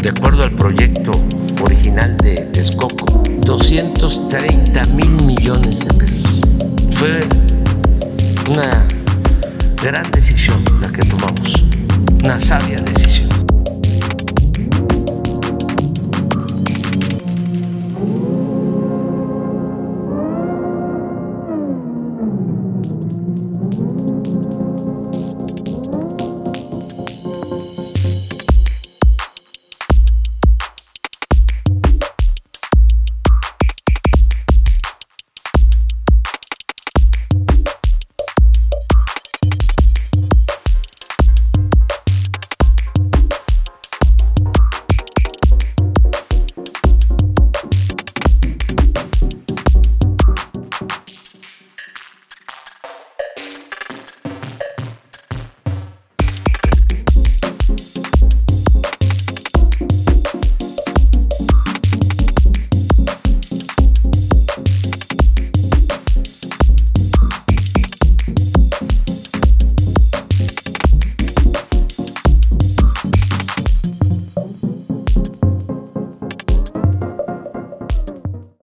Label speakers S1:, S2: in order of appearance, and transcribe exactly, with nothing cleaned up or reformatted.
S1: de acuerdo al proyecto original de Texcoco, doscientos treinta mil millones de pesos. Fue una gran decisión la que tomamos, una sabia decisión.